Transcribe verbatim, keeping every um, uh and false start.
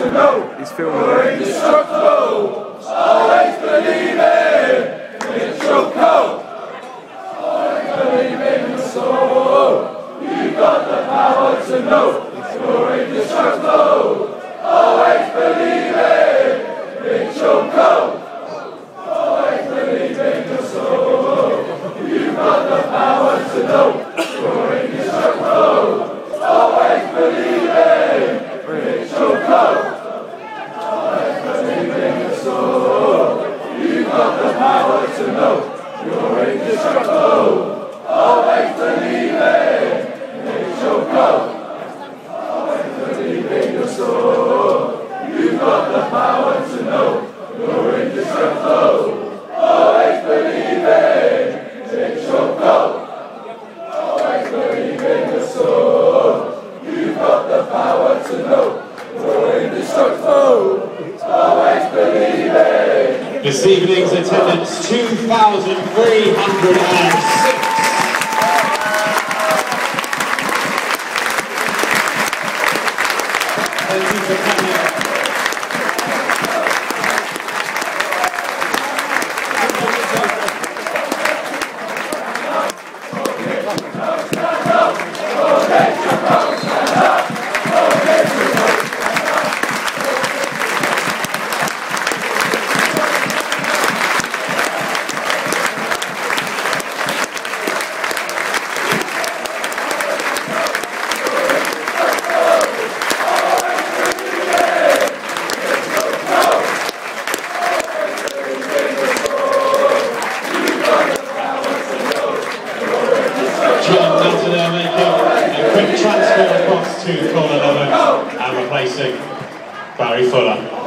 to know He's filming. You're indestructible. Always believe it. It's your code. Always believe in your soul. You've got the power to know you're indestructible. Always believe it. It's your code. Always believe in your soul. You've got the power to know you're indestructible. Always believe it. It's your code. Always believe in your soul. You've got the power to know you're indestructible. Always believe it. It's your code. Always believe in your soul. You've got the power to know you're indestructible. Always believe it. It's your code. Always believe in your soul. You've got the power to know you're indestructible. Always believe it. This evening's attendance, two thousand three hundred six. Thank you for coming. They're making a quick transfer across to corner eleven and replacing Barry Fuller.